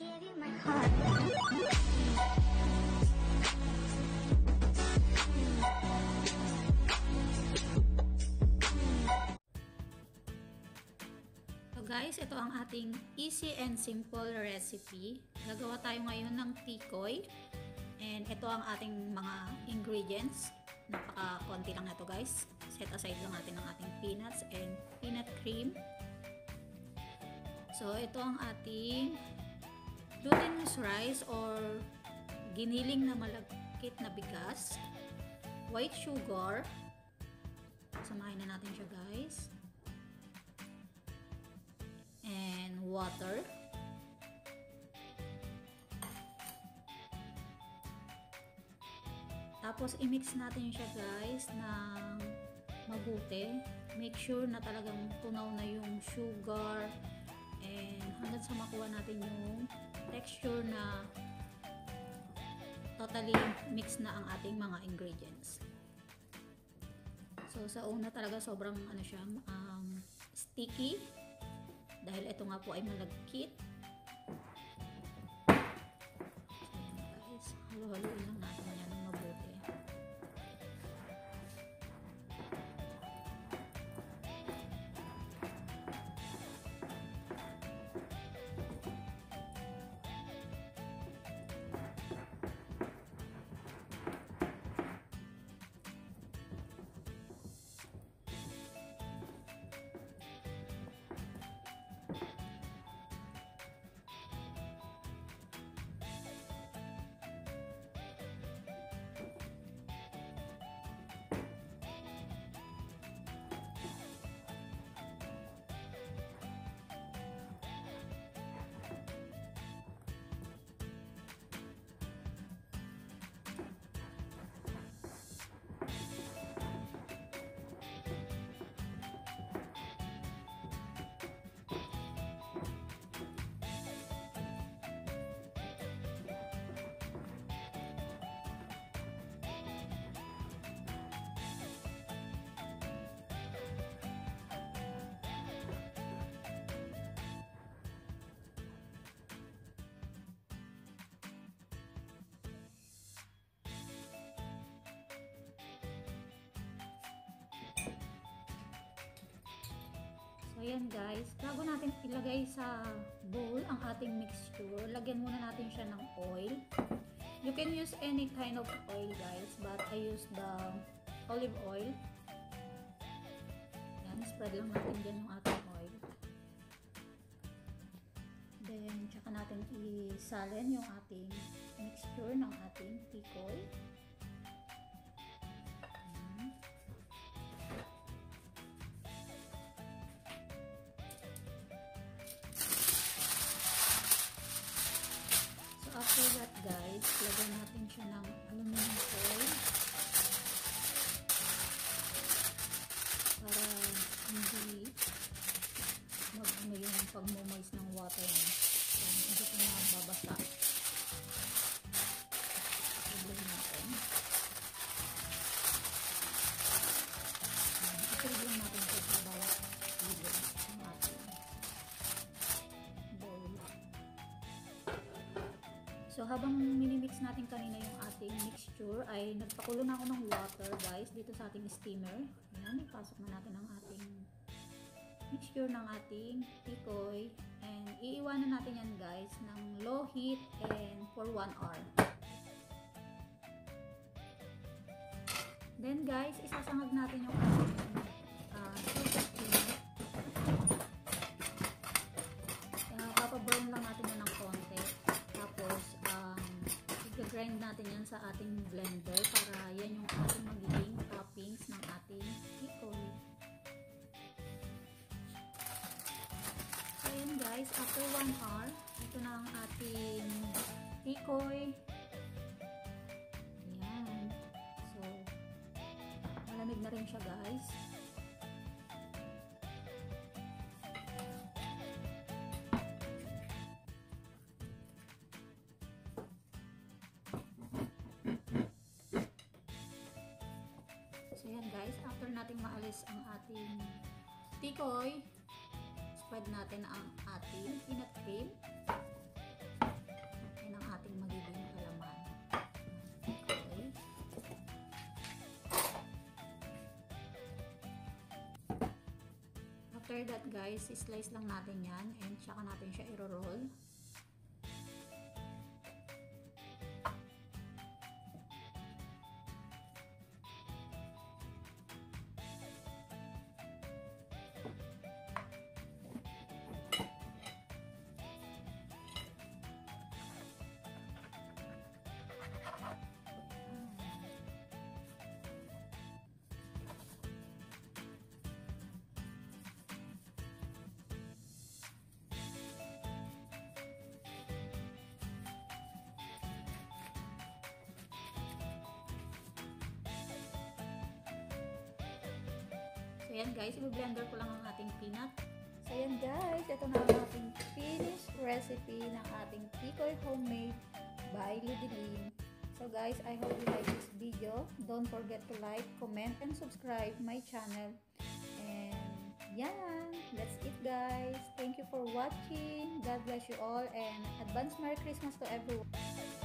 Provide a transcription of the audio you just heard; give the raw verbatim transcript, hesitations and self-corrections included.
give you my heart. So guys, ito ang ating easy and simple recipe. Gagawa tayo ngayon ng tikoy. And ito ang ating mga ingredients. Napaka-konti lang ito guys. Set aside lang natin ang ating peanuts and peanut cream. So ito ang ating glutinous rice or giniling na malagkit na bigas, white sugar, samahin na natin siya guys, and water, tapos i-mix natin siya guys ng mabuti. Make sure na talagang tunaw na yung sugar and hanggang sa makuha natin yung texture na totally mix na ang ating mga ingredients. So sa una talaga sobrang ano siya, um, sticky dahil ito nga po ay malagkit. So guys, halo-haloin lang natin yan ng mabuti. Ayan guys, bago natin ilagay sa bowl ang ating mixture, lagyan muna natin siya ng oil. You can use any kind of oil guys, but I use the olive oil. Ayan, spread lang natin dyan yung ating oil. Then, tsaka natin isalin yung ating mixture ng ating tikoy. After that guys, lagyan natin siya ng aluminum foil para hindi mag-ano yung pag-moist ng water niya. So, hindi ko na babasa. Lagyan natin. Ipilagyan lang natin ito sa bawat lagyan ng ating bowl. So, habang minimix natin kanina yung ating mixture, ay nagpakulo na ako ng water guys dito sa ating steamer. Ayan, ipasok na natin ang ating mixture ng ating tikoy. And iiwanan natin yan guys ng low heat and for one hour. Then guys, isasangag natin yung ating uh, sugar cream. Uh, Papa-brown lang natin yan ng konti. Tapos, i-grind natin yan sa ating blender para yan yung ating magiging toppings ng ating tikoy. So, yan guys, after one hour, ito na ang ating tikoy. Ayan. So, malamig na rin siya guys. So yan guys, after natin maalis ang ating tikoy, spread natin ang ating peanut cream. after that guys, slice lang natin yan and tsaka natin siya i-roll. So yan guys, i-blender ko lang ang ating peanut. So yan guys, ito na ang ating finished recipe ng ating Tikoy homemade by Lodi Lyn. So guys, I hope you like this video. Don't forget to like, comment, and subscribe my channel. And yan, that's it guys. Thank you for watching. God bless you all and advance Merry Christmas to everyone.